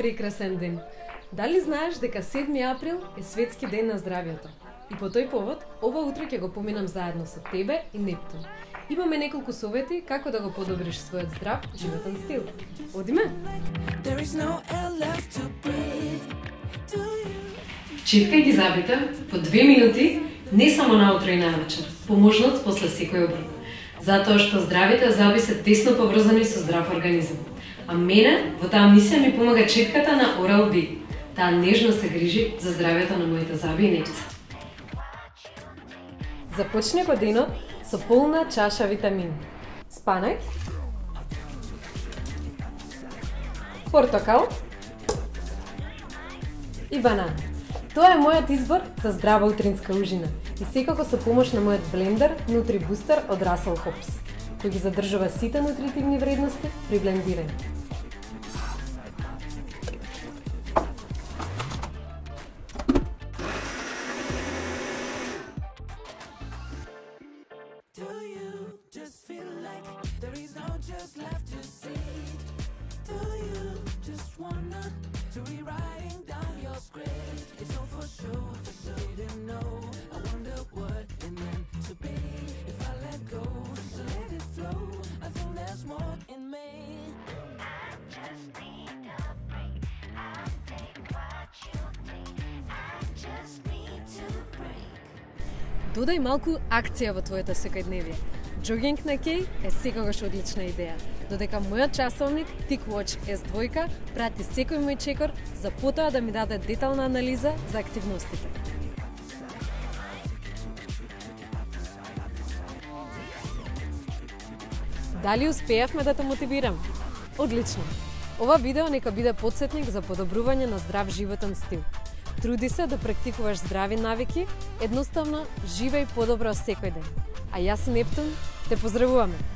прекрасен ден. Дали знаеш дека 7 април е светски ден на здравјето? И по тој повод, ова утро ќе го поминам заедно со тебе и Нептун. Имаме неколку совети како да го подобриш својот здрав животен стил. Одиме? Читкај ги забите по 2 минути, не само наутро и навечер, поможност после секој оброк. Затоа што здравите зъби се тесно поврзани со здрав организам. А мене во таа мисија ми помага четката на Oral-B. Таа нежно се грижи за здравјето на моите зъби и непца. Започни го денот со полна чаша витамини. Спанај, портокал и банана. Тоа е мојот избор за здрава утринска ужина и секако со помош на мојот блендер Nutri Booster од Russell Hobbs, кој ги задржува сите нутритивни вредности при блендирање. Додај малку акција во твоето секојдневие. Джогинг на кеј е секогаш одлична идеја, додека мојот часовник TicWatch S2 прати секој мој чекор за потоа да ми даде детална анализа за активностите. Дали успеавме да те мотивирам? Одлично! Ова видео нека биде потсетник за подобрување на здрав животен стил. Труди се да практикуваш здрави навики, едноставно живеј подобро секој ден. А јас и Нептун те поздравуваме!